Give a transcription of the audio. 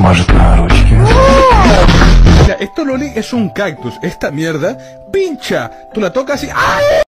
смажет на ручке. Mira, esto Loli es un cactus. Esta mierda pincha. Tú la tocas y ¡ay!